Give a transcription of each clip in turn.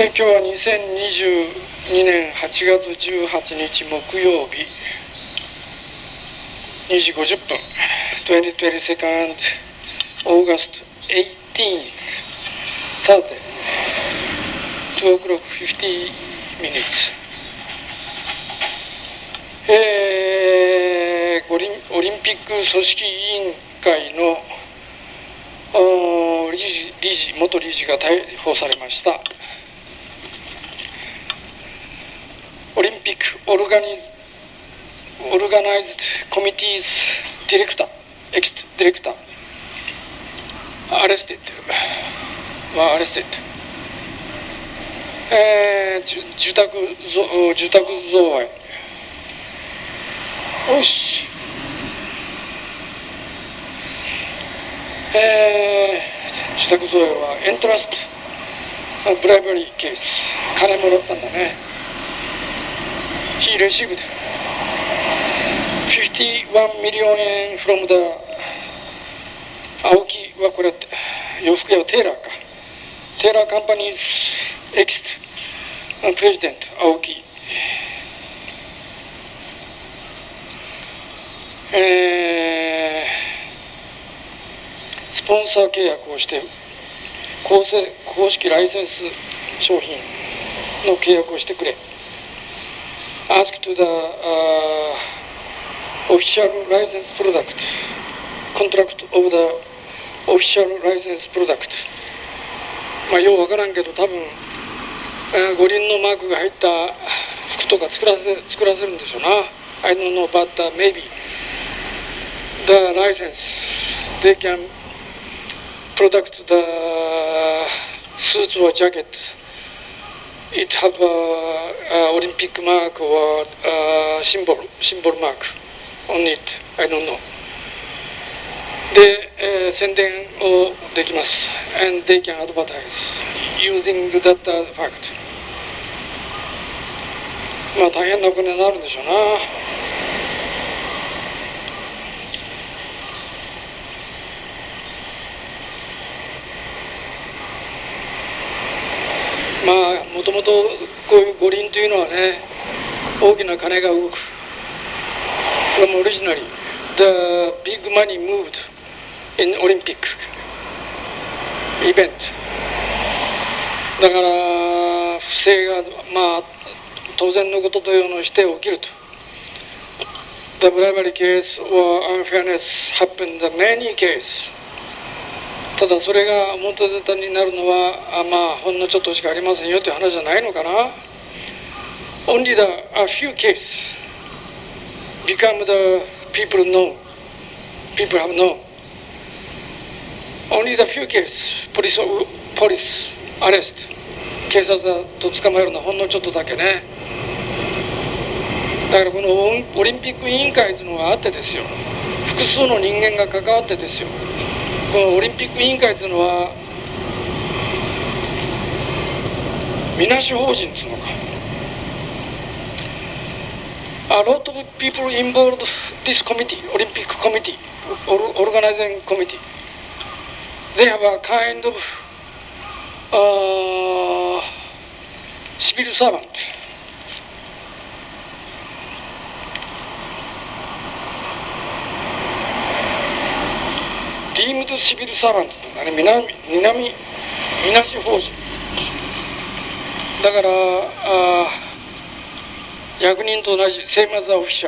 今日は2022年8月18日木曜日2時50分 2022 August 18th Thursday 2 o'clock 50 minutes。オリンピック組織委員会の元理事が逮捕されました。オリンピックオルガナイズコミティーズディレクター、エクスディレクター、アレステッド、住宅贈賄、よし、住宅贈賄はエントラストブライバリーケース、金もらったんだね。He received 51 million yen from the 青木はこれ洋服屋テーラーか。テーラーカンパニーズエキスプレジデント青木。スポンサー契約をして公式ライセンス商品の契約をしてくれ。Ask to the official license product contract of the official license product。まあようわからんけど多分五輪のマークが入った服とか作らせるんでしょうな。I don't know, but maybe the license they can product the suits or jacket. It have a Olympic mark or symbol mark on it. I don't know. で、宣伝をできます。And they can advertise using that fact. まあ大変なお金になるんでしょうな。まあもともとこういう五輪というのはね、大きな金が動く。From originally, the big money moved in Olympic event。だから不正がまあ当然のことというのをして起きると。The bribery case or unfairness happened in many cases。ただそれが表沙汰になるのはまあほんのちょっとしかありませんよという話じゃないのかな。Only a few cases become the people have known. Only the few cases police arrest 警察だと捕まえるのはほんのちょっとだけね。だからこのオリンピック委員会というのがあってですよ、複数の人間が関わってですよ、このオリンピック委員会というのはみなし法人というのか。A lot of people involved this committee, Olympic committee, organizing committee. They have a kind of civil servant. Deemed civil servant ってみなし法人だから役人と同じ same as officials。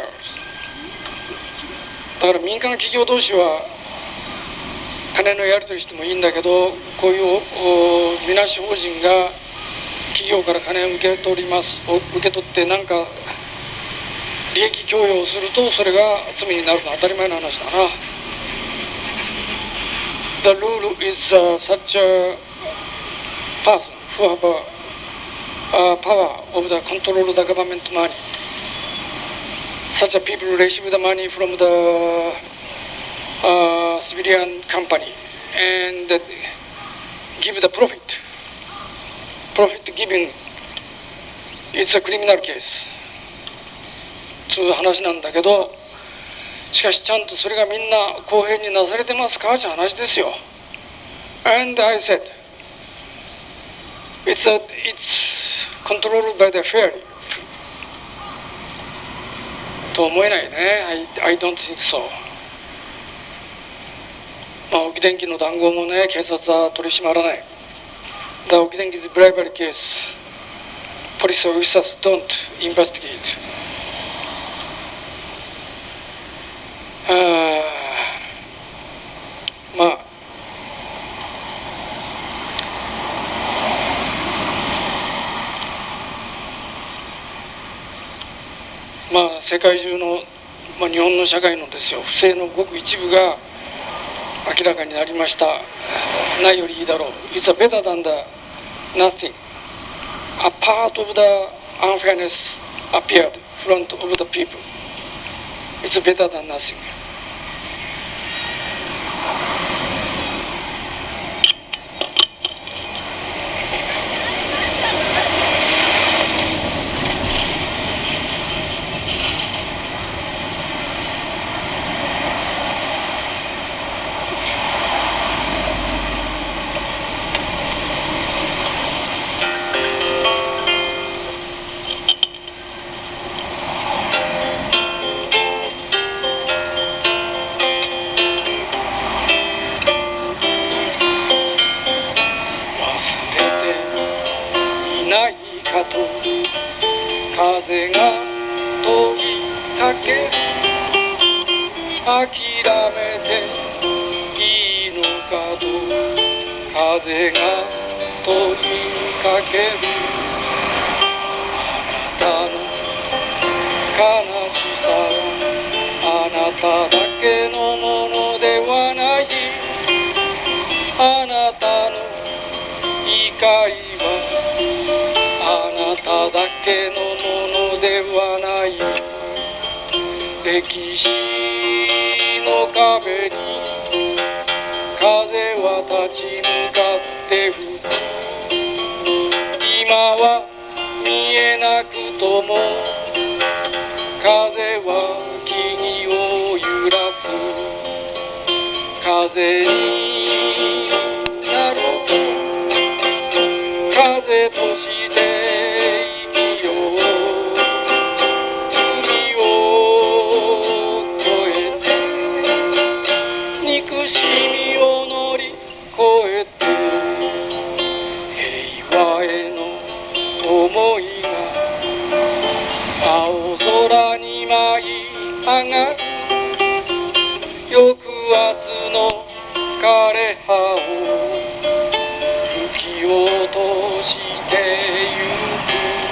だから民間企業同士は金のやり取りしてもいいんだけど、こういうみなし法人が企業から金を受け取って何か利益供与をするとそれが罪になるのは当たり前の話だな。The rule is such a person who have power of the control of the government money. Such a people receive the money from the civilian company and give the profit. Profit giving, it's a criminal case. そういう話なんだけど、しかしちゃんとそれがみんな公平になされてますかという話ですよ。And I said, it's controlled by the fairy と思えないね。I don't think so。まあ沖電気の談合もね、警察は取り締まらない。The 沖電気 bribery case police officers don't investigate。まあ世界中の、日本の社会のですよ、不正のごく一部が明らかになりました。ないよりいいだろう。It's better than the nothing. A part of the unfairness appeared in front of the people. It's better than nothing. 風が問いかける諦めていいのかと風が問いかけるあなたの悲しさはあなただけのものではないあなたの怒りはあなただけのものではない歴史の壁に風は立ち向かって吹く今は見えなくとも風は木々を揺らす風になる風として憎しみを乗り越えて平和への思いが青空に舞い上がる抑圧の枯れ葉を吹き落としてゆく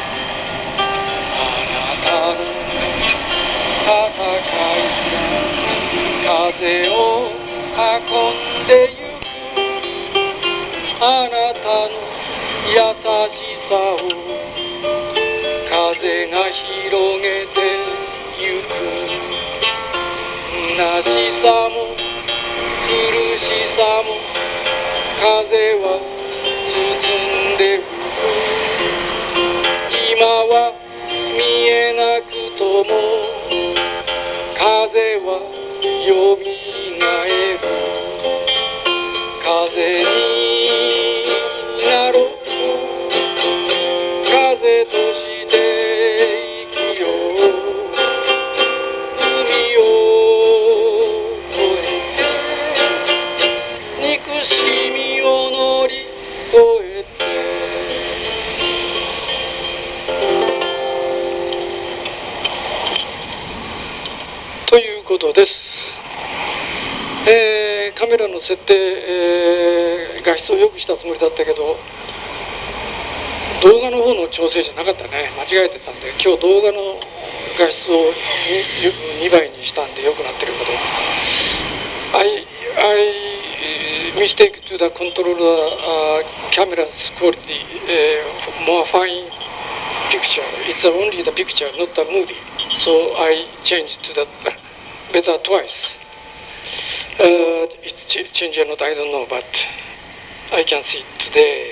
あなたの戦いが風を運んでゆくあなたの優しさを風が広げてゆく虚しさも苦しさも風は包んでゆく今は見えなくとも風はよみがえる風になろう風として生きよう海を越えて憎しみを乗り越えてということです。カメラの設定、画質を良くしたつもりだったけど動画の方の調整じゃなかったね。間違えてたんで今日動画の画質を 2倍にしたんで良くなってるけど I mistake to the control camera's quality more fine picture. It's only the picture, not the movie. So I changed to the better twice.It's changed or not, I don't know, but I can see it today.